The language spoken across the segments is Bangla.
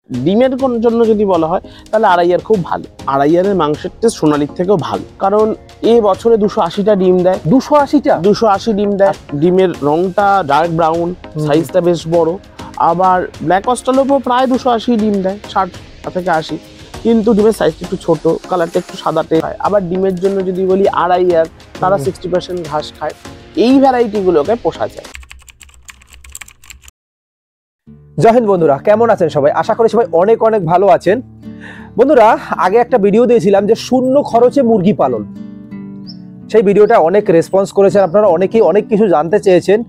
ডিমের জন্য যদি বলা হয় তাহলে আড়াইয়ার খুব ভালো। আড়াইয়ারের মাংসের টেস্ট সোনালির থেকেও ভালো, কারণ এ বছরে 280টা ডিম দেয়। 280 ডিম দেয়। ডিমের রংটা ডার্ক ব্রাউন, সাইজটা বেশ বড়। আবার ব্ল্যাক অস্ট্রেলোপও প্রায় 280 ডিম দেয়, 60 থেকে 80, কিন্তু ডিমের সাইজটা একটু ছোট, কালারটা একটু সাদাটে হয়। আবার ডিমের জন্য যদি বলি আড়াইয়ার, তারা 60% ঘাস খায়। এই ভ্যারাইটিগুলোকে পোষা যায়। জয় হিন্দ বন্ধুরা, কেমন আছেন সবাই? আশা করি সবাই অনেক অনেক ভালো আছেন। বন্ধুরা, আগে একটা ভিডিও দিয়েছিলাম যে শূন্য খরচে মুরগি পালন। সেই ভিডিওটা অনেক রেসপন্স করেছেন, আপনারা অনেকেই অনেক কিছু জানতে চেয়েছেন।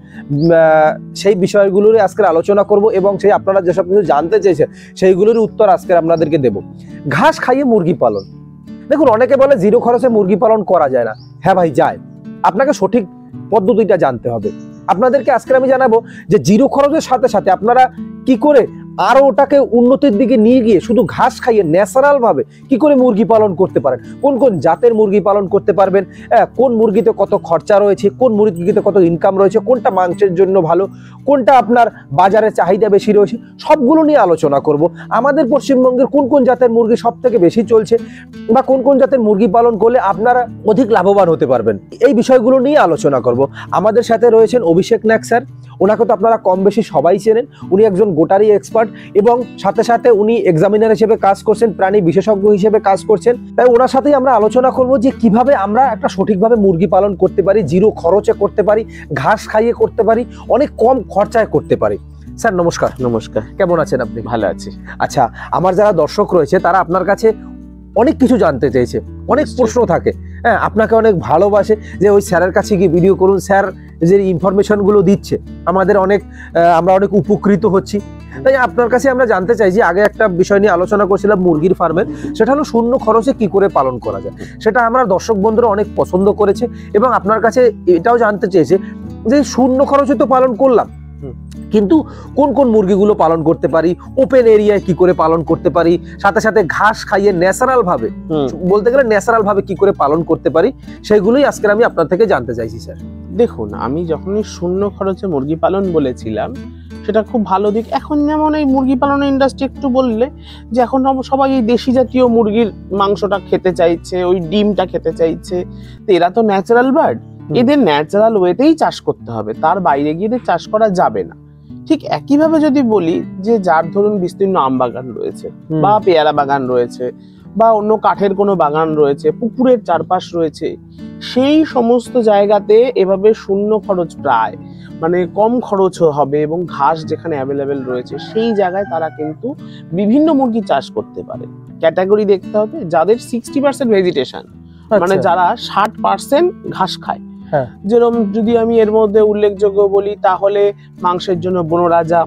সেই বিষয়গুলোর আজকে আলোচনা করব এবং সেই আপনারা যেসব কিছু জানতে চেয়েছেন সেইগুলোর উত্তর আজকে আপনাদেরকে দেব। ঘাস খাইয়ে মুরগি পালন। দেখুন, অনেকে বলে জিরো খরচে মুরগি পালন করা যায় না। হ্যাঁ ভাই, যায়। আপনাকে সঠিক পদ্ধতিটা জানতে হবে। আপনাদেরকে আজকে আমি জানাবো যে জিরো খরচের সাথে সাথে আপনারা কি করে আরো ওটাকে উন্নতির দিকে নিয়ে গিয়ে শুধু ঘাস খাইয়ে ন্যাচারাল ভাবে কি করে মুরগি পালন করতে পারেন, কোন কোন জাতের মুরগি পালন করতে পারবেন, কোন মুরগিতে কত খরচা রয়েছে, কোন মুরগিতে কত ইনকাম রয়েছে, কোনটা মাংসের জন্য ভালো, কোনটা আপনার বাজারে চাহিদা বেশি রয়েছে, সবগুলো নিয়ে আলোচনা করব। আমাদের পশ্চিমবঙ্গের কোন কোন জাতের মুরগি সব থেকে বেশি চলছে বা কোন কোন জাতের মুরগি পালন করলে আপনারা অধিক লাভবান হতে পারবেন, এই বিষয়গুলো নিয়ে আলোচনা করব। আমাদের সাথে রয়েছেন অভিষেক নাগ স্যার। ওনাকে তো আপনারা কম বেশি সবাই চেনেন। উনি একজন গোটারি এক্সপার্ট এবং সাথে সাথে উনি এক্সামিনার হিসেবে কাজ করছেন, প্রাণী বিশেষজ্ঞ হিসেবে কাজ করছেন। তাই ওনার সাথেই আমরা আলোচনা করব যে কিভাবে আমরা একটা সঠিকভাবে মুরগি পালন করতে পারি, জিরো খরচে করতে পারি, ঘাস খাইয়ে করতে পারি, অনেক কম খরচায় করতে পারি। স্যার নমস্কার। নমস্কার। কেমন আছেন আপনি? ভালো আছি। আচ্ছা, আমার যারা দর্শক রয়েছে তারা আপনার কাছে অনেক কিছু জানতে চেয়েছে, অনেক প্রশ্ন থাকে। হ্যাঁ, আপনাকে অনেক ভালোবাসে যে ওই স্যারের কাছে গিয়ে ভিডিও করুন, স্যার যে ইনফরমেশনগুলো দিচ্ছে আমাদের আমরা অনেক উপকৃত হচ্ছি। তাই আপনার কাছে আমরা জানতে চাই যে আগে একটা বিষয় নিয়ে আলোচনা করছিলাম মুরগির ফার্মের, সেটা হলো শূন্য খরচে কি করে পালন করা যায়। সেটা আমরা দর্শক বন্ধুরা অনেক পছন্দ করেছে এবং আপনার কাছে এটাও জানতে চেয়েছে যে শূন্য খরচে তো পালন করলাম, কিন্তু কোন কোন মুরগিগুলো পালন করতে পারি, ওপেন এরিয়ায় কি করে পালন করতে পারি, সাথে সাথে ঘাস খাইয়ে ন্যাচারাল ভাবে, বলতে গেলে ন্যাচারাল ভাবে কি করে পালন করতে পারি, সেগুলোই আজকে আমি আপনার থেকে জানতে চাইছি স্যার। দেখুন, আমি যখনই শূন্য খরচে মুরগি পালন বলেছিলাম সেটা খুব ভালো দিক। এখন যেমন এই মুরগি পালনের ইন্ডাস্ট্রি একটু বললে যে এখন সবাই এই দেশি জাতীয় মুরগির মাংসটা খেতে চাইছে, ওই ডিমটা খেতে চাইছে। তো এরা তো ন্যাচারাল বার্ড, এদের ন্যাচারাল ওয়েতেই চাষ করতে হবে, তার বাইরে গিয়ে চাষ করা যাবে না। ঠিক একইভাবে যদি বলি যে যার ধরুন বিস্তীর্ণ আম বাগান রয়েছে বা পেয়ারা বাগান রয়েছে বা অন্য কাঠের কোনো বাগান রয়েছে, পুকুরের চারপাশ রয়েছে, সেই সমস্ত জায়গাতে এভাবে শূন্য খরচ প্রায় মানে কম খরচ হবে এবং ঘাস যেখানে অ্যাভেলেবেল রয়েছে সেই জায়গায় তারা কিন্তু বিভিন্ন মুরগি চাষ করতে পারে। ক্যাটাগরি দেখতে হবে, যাদের 60% ভেজিটেশন, মানে যারা 60% ঘাস খায়। যেরকম যদি আমি এর মধ্যে উল্লেখযোগ্য বলি তাহলে মাংসের জন্য বনরাজা,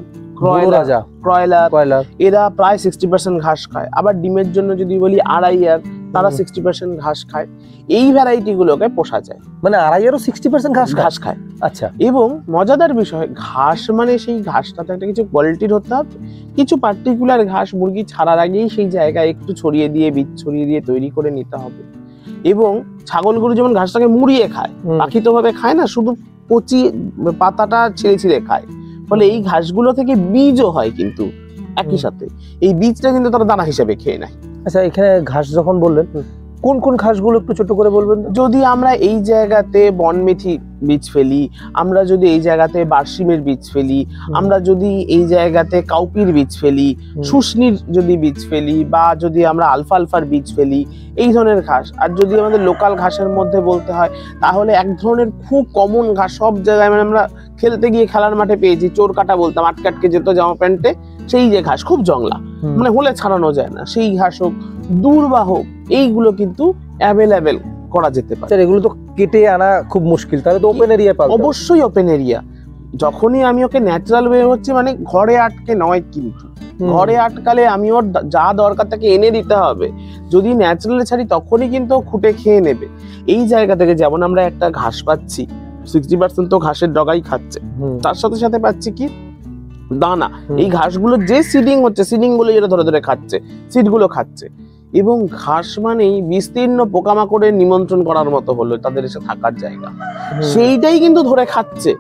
ক্রয়লার, এরা প্রায় 60% ঘাস খায়। আবার ডিমের জন্য যদি বলি আড়াইয়ার, তারা 60% ঘাস খায়। এই ভ্যারাইটি গুলোকে পোষা যায়। মানে আড়াইয়ারও 60% ঘাস খায়। আচ্ছা, এবং মজাদার বিষয়, ঘাস মানে সেই ঘাসটাতে একটা কিছু কোয়ালিটির হতে হবে। কিছু পার্টিকুলার ঘাস মুরগি ছাড়ার আগেই সেই জায়গায় একটু ছড়িয়ে দিয়ে, বীজ ছড়িয়ে দিয়ে তৈরি করে নিতে হবে। এবং ছাগলগুলো যেমন ঘাসটাকে মুড়িয়ে খায়, পাখি তো ভাবে খায় না, শুধু কচি পাতাটা ছিঁড়ে ছিঁড়ে খায়। ফলে এই ঘাসগুলো থেকে বীজও হয়, কিন্তু একই সাথে এই বীজটা কিন্তু তারা দানা হিসেবে খেয়ে নেয়। আচ্ছা, এখানে ঘাস যখন বললেন, কোন কোন ঘাসগুলো একটু ছোট করে বলবেন? যদি আমরা এই জায়গাতে বনমেথি বীজ ফেলি, আমরা যদি এই জায়গাতে বার্সিমের বীজ ফেলি, আমরা যদি এই জায়গাতে কাউপির বীজ ফেলি, শুষ্নির যদি বীজ ফেলি, বা যদি আমরা আলফার বীজ ফেলি, এই ধরনের ঘাস। আর যদি আমাদের লোকাল ঘাসের মধ্যে বলতে হয় তাহলে এক ধরনের খুব কমন ঘাস সব জায়গায়, মানে আমরা খেলতে গিয়ে খেলার মাঠে পেয়েছি, চোর কাটা বলতাম, আটকে যেত জামা প্যান্টে, সেই যে ঘাস খুব জংলা, মানে হলে ছাড়ানো যায় না, সেই ঘাস হোক, দূর্বা হোক, এইগুলো কিন্তু অ্যাভেলেবেল করা যেতে পারে। এগুলো তো কেটে আনা খুব মুশকিল, তাহলে তো ওপেন এরিয়া পাবো। অবশ্যই ওপেন এরিয়া। যখনই আমি ওকে ন্যাচারাল ওয়ে হচ্ছে, মানে ঘরে আটকে নয়, কিন্তু ঘরে আটকালে আমি ওর যা দরকার তাকে এনে দিতে হবে। যদি ন্যাচারালি ছাড়ি তখনই কিন্তু খুঁটে খেয়ে নেবে। এই জায়গা থেকে যেমন আমরা একটা ঘাস পাচ্ছি, 60% তো ঘাসের ডগাই খাচ্ছে, তার সাথে সাথে পাচ্ছি কি দানা। এই ঘাসগুলো যে সিডিং হচ্ছে, সিডিং গুলো যেটা ধরে ধরে খাচ্ছে, সিড গুলো খাচ্ছে। এবং ঘাস মানেই বিস্তীর্ণ পোকামাকড়ের নিমন্ত্রণ করার মতো হলো তাদের এসে থাকার জায়গা, সেইটাই কিন্তু ধরে খাচ্ছে।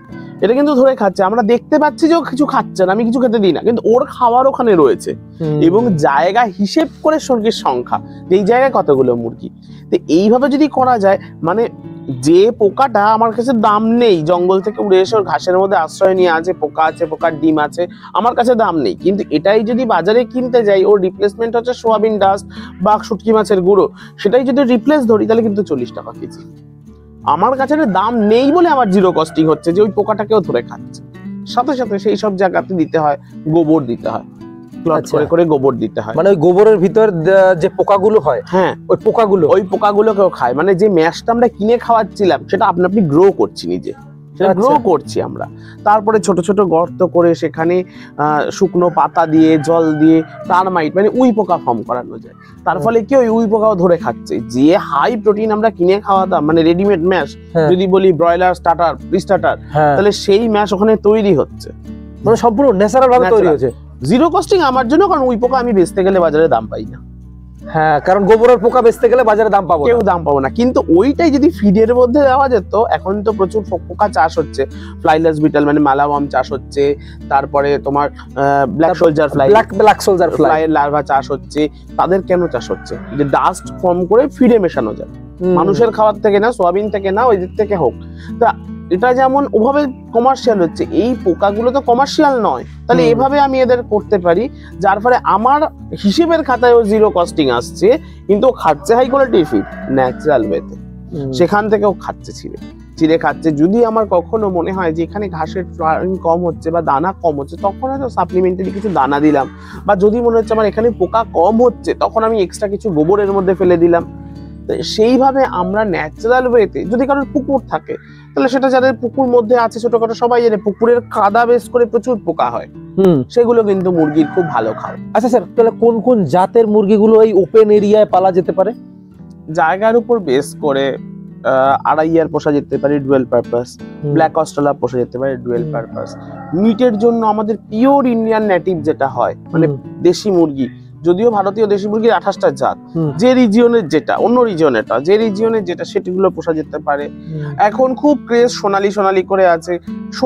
এটা কিন্তু ধরে খাচ্ছে, আমরা দেখতে পাচ্ছি যে ও কিছু খাচ্ছে না, আমি কিছু খেতে দিই না, কিন্তু ওর খাওয়ার ওখানে রয়েছে। এবং জায়গা হিসেব করে মুরগির সংখ্যা, যে এই জায়গায় কতগুলো মুরগি। তো এইভাবে যদি করা যায়, মানে যে পোকাটা আমার কাছে দাম নেই, জঙ্গল থেকে উড়ে এসে ওর ঘাসের মধ্যে আশ্রয় নিয়ে আছে, পোকা আছে, পোকার ডিম আছে, আমার কাছে দাম নেই, কিন্তু এটাই যদি বাজারে কিনতে যাই, ওর রিপ্লেসমেন্ট হচ্ছে সোয়াবিন ডাস্ট বা শুটকি মাছের গুঁড়ো, সেটাই যদি রিপ্লেস ধরি তাহলে কিন্তু 40 টাকা কেজি। আমার কাছে দাম নেই বলে আমার জিরো কস্টিং হচ্ছে, যে ওই পোকাটাকেও ধরে খাচ্ছে। সাথে সাথে সেই সব জায়গাতে দিতে হয় গোবর, দিতে হয় প্লট করে করে গোবর দিতে হয়, মানে ওই গোবরের ভিতর যে পোকাগুলো হয়, হ্যাঁ ওই পোকাগুলোকেও খায়। মানে যে ম্যাশটা আমরা কিনে খাওয়াচ্ছিলাম সেটা আপনি গ্রো করছি নিজে, সেটা গ্রো করছি আমরা। তারপরে ছোট ছোট গর্ত করে সেখানে শুকনো পাতা দিয়ে, জল দিয়ে, টারমাইট মানে উই পোকা ফর্ম করানো যায়। তার ফলে কি ওই উই পোকাও ধরে খাচ্ছে। যে হাই প্রোটিন আমরা কিনে খাওয়াতাম, মানে রেডিমেড ম্যাশ, যদি বলি ব্রয়লার স্টার্টার, স্টার্টার, তাহলে সেই ম্যাশ ওখানে তৈরি হচ্ছে, মানে সম্পূর্ণ ন্যাচারাল ভাবে তৈরি হচ্ছে, জিরো কস্টিং আমার জন্য। কারণ উই পোকা আমি বেচতে গেলে বাজারে দাম পাই না। হ্যাঁ, কারণ গোবরের পোকা বেচতে গেলে বাজারে দাম পাবো, কেউ দাম পাবো না। কিন্তু ওইটাই যদি ফিডের মধ্যে দেওয়া যেত, এখন তো প্রচুর পোকা চাষ হচ্ছে, ফ্লাইলেস বিটল মানে মালাওয়াম চাষ হচ্ছে, তারপরে তোমার black soldier fly, black soldier fly এর লার্ভা চাষ হচ্ছে। তাদের কেন চাষ হচ্ছে? যে ডাস্ট ফর্ম করে ফিডে মেশানো যায়, মানুষের খাবার থেকে না, সোয়াবিন থেকে না, ওই দিক থেকে হোক। তা এটা যেমন ওভাবে কমার্শিয়াল হচ্ছে, এই পোকাগুলো তো কমার্শিয়াল নয়, তাহলে এভাবে আমি এদের করতে পারি, যার ফলে আমার হিসেবের খাতায়ও জিরো কস্টিং আসছে, কিন্তু ও খাচ্ছে হাই কোয়ালিটির ফিড ন্যাচারাল ওয়েতে, সেখান থেকেও খাচ্ছে চিড়ে খাচ্ছে। যদি আমার কখনো মনে হয় যে এখানে ঘাসের ফ্লাওয়ারিং কম হচ্ছে বা দানা কম হচ্ছে, তখন হয়তো সাপ্লিমেন্টারি কিছু দানা দিলাম, বা যদি মনে হচ্ছে আমার এখানে পোকা কম হচ্ছে, তখন আমি এক্সট্রা কিছু গোবরের মধ্যে ফেলে দিলাম। সেইভাবে আমরা ন্যাচারাল ওয়েতে, যদি কারোর পুকুর থাকে তাহলে সেটা যাদের পুকুর মধ্যে আছে ছোটখাটো সবাই জানে, পুকুরের কাদা বেশ করে প্রচুর পোকা হয়, সেগুলো কিন্তু মুরগির খুব ভালো খায়। আচ্ছা স্যার, তাহলে কোন কোন জাতের মুরগিগুলো এই ওপেন এরিয়ায় পালা যেতে পারে? জায়গার উপর বেস করে আড়াইয়ার পোষা যেতে পারে ডুয়েল পারপাস, ব্ল্যাক অস্ট্রেলিয়া পোষা যেতে পারে ডুয়েল পারপাস। মিটের জন্য আমাদের পিওর ইন্ডিয়ান নেটিভ যেটা হয়, মানে দেশি মুরগি, যদিও ভারতীয় দেশি মুরগির 28টা জাত, যে রিজিয়নের যেটা, অন্য রিজিয়নেরটা, যে রিজিয়নের যেটা, সেটিগুলো পোষা যেতে পারে। এখন খুব ক্রেজ সোনালি করে আছে,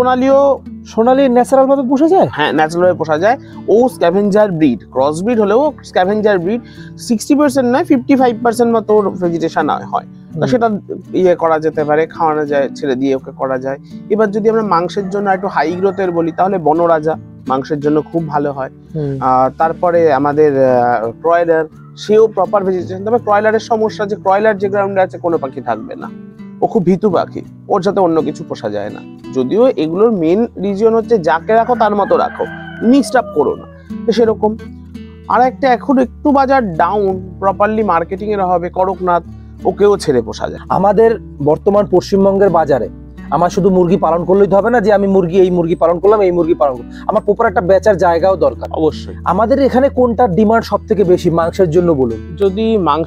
সোনালি ন্যাচারাল ভাবে পোষা যায়, হ্যাঁ ন্যাচারাল ভাবে পোষা যায়। ও স্ক্যাভেঞ্জার ব্রিড, ক্রস ব্রিড হলেও স্ক্যাভেঞ্জার ব্রিড, 60% নয় 55% মতো ভেজিটেশন হয়, সেটা ইয়ে করা যেতে পারে, খাওয়ানো যায়, ছেড়ে দিয়ে ওকে করা যায়। এবার যদি আমরা মাংসের জন্য একটু হাই গ্রোথের বলি, তাহলে বনরাজা মাংসের জন্য খুব ভালো হয়। তারপরে আমাদের ক্রয়লার, সেও প্রপার ভেজিটেশন। তবে ক্রয়লারের সমস্যা যে ক্রয়লার যে গ্রাউন্ডে আছে কোনো পাখি থাকবে না, ও খুব ভীতু পাখি, ওর সাথে অন্য কিছু পোষা যায় না। যদিও এগুলোর মেন রিজন হচ্ছে যাকে রাখো তার মতো রাখো, মিক্সড আপ করো না, সেরকম। আর একটা এখন একটু বাজার ডাউন, প্রপারলি মার্কেটিং এর হবে, করকনাথ, ওকেও ছেড়ে পোষা যায়। আমাদের বর্তমান পশ্চিমবঙ্গের বাজারে আমার শুধু মুরগি পালন করলেই হবে না, যে আমি এই মুরগি পালন করলাম, এই মুরগি পালন করলাম, আমার প্রপার একটা বেচার জায়গাও দরকার। অবশ্যই। আমাদের এখানে কোনটার ডিমান্ড সব থেকে বেশি মাংসের জন্য বলুন? যদি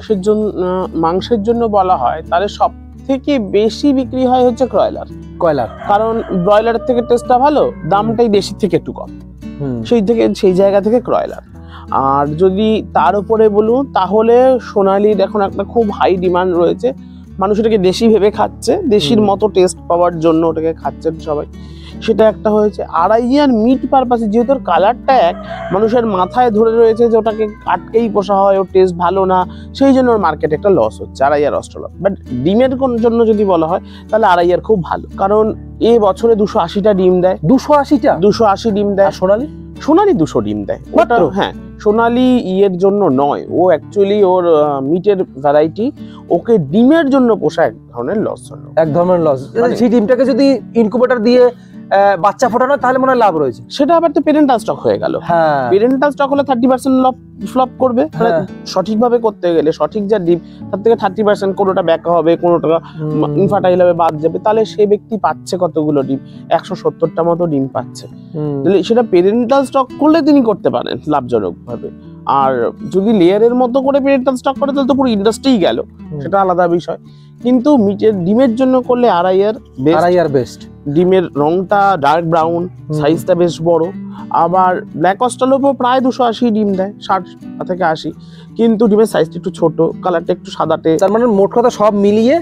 মাংসের জন্য বলা হয়, তাহলে সব থেকে বেশি বিক্রি হয় হচ্ছে ক্রয়লার, কারণ ব্রয়লারের থেকে টেস্টটা ভালো, দামটাই দেশির থেকে একটু কম, সেই জায়গা থেকে ক্রয়লার। আর যদি তার উপরে বলুন, তাহলে সোনালির এখন একটা খুব হাই ডিমান্ড রয়েছে, মানুষ এটাকে দেশি ভেবে খাচ্ছে, দেশির মতো টেস্ট পাওয়ার জন্য ওটাকে খাচ্ছেন সবাই, সেটা একটা হয়েছে। আড়াইয়ার মিট পারপাসে, যেহেতু কালারটা এক, মানুষের মাথায় ধরে রয়েছে যে ওটাকে আটকেই পোষা হয়, ওর টেস্ট ভালো না, সেই জন্য ওর মার্কেটে একটা লস হচ্ছে আড়াইয়ার অস্ট্রেলিয়া। বাট ডিমের জন্য যদি বলা হয়, তাহলে আড়াইয়ার খুব ভালো, কারণ এ বছরে 280টা ডিম দেয়। 280 ডিম দেয়। সোনালি 200 ডিম দেয় মাত্র। হ্যাঁ, সোনালি ইয়ের জন্য নয়, ও অ্যাকচুয়ালি ওর মিটের ভ্যারাইটি, ওকে ডিমের জন্য পোষা এক ধরনের লস হলো, সেই ডিমটাকে যদি ইনকিউবেটর দিয়ে বাচ্চা ফোটানো, তাহলে মনে হয় লাভ রয়েছে। সেটা আবার তো পেরেন্টাল স্টক হয়ে গেল। পেরেন্টাল স্টক হলে 30% ফ্লপ করবে, সঠিকভাবে করতে গেলে সঠিক যা ডিম, তার থেকে 30% কোনোটা ব্যাকা হবে, কোনোটা ইনফার্টাইল হবে, বাদ যাবে, তাহলে সে ব্যক্তি পাচ্ছে কতগুলো ডিম? 170টা মতো ডিম পাচ্ছে। তাহলে সেটা পেরেন্টাল স্টক করলে তিনি করতে পারেন লাভজনক ভাবে। আর যদি লেয়ারের মতো করে পেরেন্টাল স্টক করে, তাহলে তো পুরো ইন্ডাস্ট্রিই গেল, সেটা আলাদা বিষয়। কিন্তু ডিমের জন্য করলে আড়াইয়ার বেস্ট। ডিমের রংটা ডার্ক ব্রাউন, সাইজটা বেশ বড়। আবার ব্ল্যাক অস্ট্রেলিয়া প্রায় 280 ডিম দেয়, 60 থেকে 80, কিন্তু ডিমের সাইজটা একটু ছোট, কালারটা একটু সাদাটে। তার মানে মোট কথা সব মিলিয়ে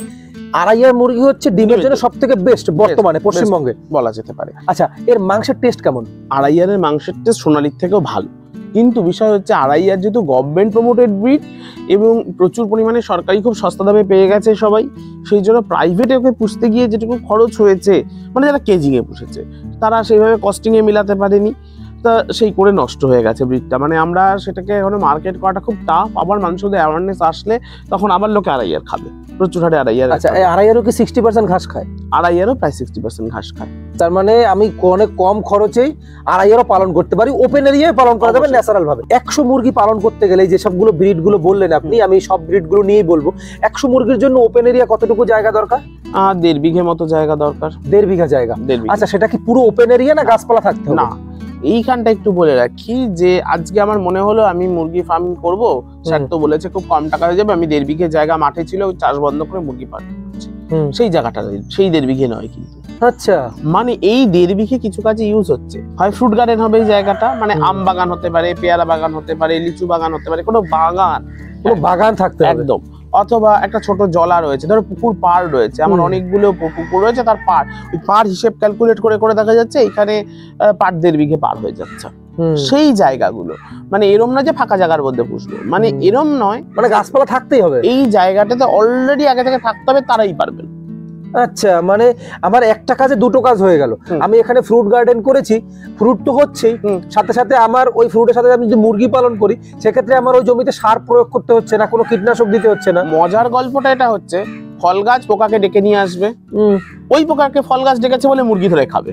আড়াইয়ার মুরগি হচ্ছে ডিমের জন্য সব থেকে বেস্ট বর্তমানে পশ্চিমবঙ্গে বলা যেতে পারে। আচ্ছা, এর মাংসের টেস্ট কেমন? আড়াইয়ারের মাংসের টেস্ট সোনালির থেকেও ভালো, কিন্তু বিষয় হচ্ছে আড়াইয়ার যেহেতু গভর্নমেন্ট প্রমোটেড ব্রিড এবং প্রচুর পরিমাণে সরকারি খুব সস্তা দামে পেয়ে গেছে সবাই, সেই জন্য প্রাইভেটে ওকে পুষতে গিয়ে যেটুকু খরচ হয়েছে, মানে যারা কেজিংয়ে পুষেছে তারা সেইভাবে কস্টিংয়ে মিলাতে পারেনি, তা সেই করে নষ্ট হয়ে গেছে ব্রিডটা। মানে আমরা সেটাকে এখন মার্কেট করাটা খুব টাফ। আবার মানুষদের অ্যাওয়ারনেস আসলে তখন আবার লোকে আড়াইয়ার খাবে, প্রচুর হারে আড়াইয়ার। আচ্ছা, এই আড়াইয়ারও কি 60% ঘাস খায়? আড়াইয়ারও প্রায় 60% ঘাস খায়। তার মানে আমি অনেক কম খরচেই আড়াইয়ারও পালন করতে পারি, ওপেন এরিয়ায় পালন করা যাবে ন্যাচারাল ভাবে। 100 মুরগি পালন করতে গেলে যে সবগুলো ব্রিড গুলো বললেন আপনি, আমি সব ব্রিড গুলো নিয়েই বলবো। 100 মুরগির জন্য ওপেন এরিয়া কতটুকু জায়গা দরকার? 1.5 বিঘে মতো জায়গা দরকার। 1.5 বিঘা জায়গা। আচ্ছা, সেটা কি পুরো ওপেন এরিয়া না গাছপালা থাকতে হবে? না, এইখানটা একটু বলে রাখি যে আজকে আমার মনে হলো আমি মুরগি ফার্মিং করব, স্যার তো বলেছে খুব কম টাকা হয়ে যাবে, আমি 1.5 বিঘে জায়গা মাঠে ছিল চাষ বন্ধ করে মুরগি পালন করছি, সেই জায়গাটা সেই 1.5 বিঘে নয় কিন্তু। আচ্ছা, মানে এই 1.5 বিঘে কিছু কাজে ইউজ হচ্ছে, হয় ফ্রুট গার্ডেন হবে এই জায়গাটা, মানে আম বাগান হতে পারে, পেয়ারা বাগান হতে পারে, লিচু বাগান হতে পারে, কোনো বাগান থাকতে হবে একদম, অথবা একটা ছোট জলা রয়েছে, ধরো পুকুর পাড় রয়েছে, আমার অনেকগুলো পুকুর রয়েছে, তার পাড়, ওই পাড় হিসেব ক্যালকুলেট করে করে দেখা যাচ্ছে এখানে পাড় 1.5 বিঘে পার হয়ে যাচ্ছে। সেই জায়গাগুলো মানে এরম না যে ফাঁকা জায়গার মধ্যে পুষবো, মানে এরম নয়, মানে গাছপালা থাকতেই হবে, এই জায়গাটাতে অলরেডি আগে থেকে থাকতে হবে, তারাই পারবেন। আচ্ছা, মানে আমার একটা কাজে দুটো কাজ হয়ে গেল। আমি এখানে ফ্রুট গার্ডেন করেছি, ফ্রুট তো হচ্ছেই, সাথে সাথে আমার ওই ফ্রুটের সাথে আমি যদি মুরগি পালন করি সেক্ষেত্রে আমার ওই জমিতে সার প্রয়োগ করতে হচ্ছে না, কোনো কীটনাশক দিতে হচ্ছে না। মজার গল্পটা এটা হচ্ছে, ফল গাছ পোকাকে ডেকে নিয়ে আসবে, ওই পোকাকে ফল গাছ ডেকেছে বলে মুরগি ধরে খাবে।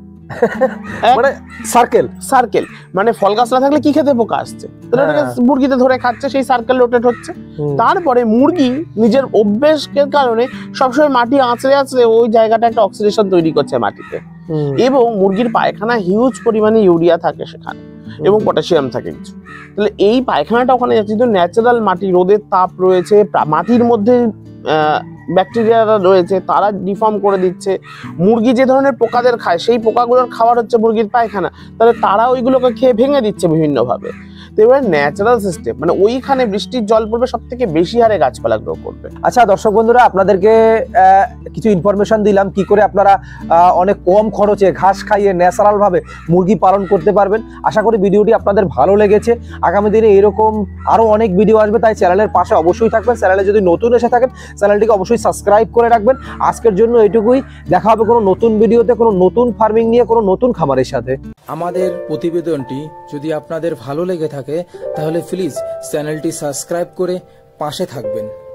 মানে সার্কেল, মানে ফল গাছ না থাকলে কি খেতে পোকা আসছে, মুরগিতে ধরে খাচ্ছে, সেই সার্কেল রোটেট হচ্ছে। তারপরে মুরগি নিজের অভ্যেসের কারণে সবসময় মাটি আঁচড়ে আঁচড়ে ওই জায়গাটা একটা অক্সিডেশন তৈরি করছে মাটিতে, এবং মুরগির পায়খানা হিউজ পরিমাণে ইউরিয়া থাকে সেখানে এবং পটাশিয়াম থাকে কিছু। তাহলে এই পায়খানাটা ওখানে যাচ্ছে, কিন্তু ন্যাচারাল মাটি, রোদের তাপ রয়েছে, মাটির মধ্যে ব্যাকটেরিয়ারা রয়েছে, তারা ডিফর্ম করে দিচ্ছে। মুরগি যে ধরনের পোকাদের খায়, সেই পোকাগুলোর খাবার হচ্ছে মুরগির পায়খানা, তাহলে তারা ওইগুলোকে খেয়ে ভেঙে দিচ্ছে বিভিন্নভাবে। তো এবার ন্যাচারাল সিস্টেম, মানে ওইখানে বৃষ্টির জল পড়বে, সব থেকে বেশি হারে গাছপালা গ্রো করবে। আচ্ছা দর্শক বন্ধুরা, আপনাদেরকে কিছু ইনফরমেশন দিলাম কি করে আপনারা অনেক কম খরচে ঘাস খাইয়ে ন্যাচারাল ভাবে মুরগি পালন করতে পারবেন। আশা করি ভিডিওটি আপনাদের ভালো লেগেছে। আগামী দিনে এরকম আরো অনেক ভিডিও আসবে, তাই চ্যানেলের পাশে অবশ্যই থাকবেন। চ্যানেলে যদি নতুন এসে থাকেন চ্যানেলটিকে অবশ্যই সাবস্ক্রাইব করে রাখবেন। আজকের জন্য এটুকুই, দেখা হবে কোনো নতুন ভিডিওতে, কোনো নতুন ফার্মিং নিয়ে, কোনো নতুন খামারের সাথে। আমাদের প্রতিবেদনটি যদি আপনাদের ভালো লেগে থাকে তাহলে প্লিজ চ্যানেলটি সাবস্ক্রাইব করে পাশে থাকবেন।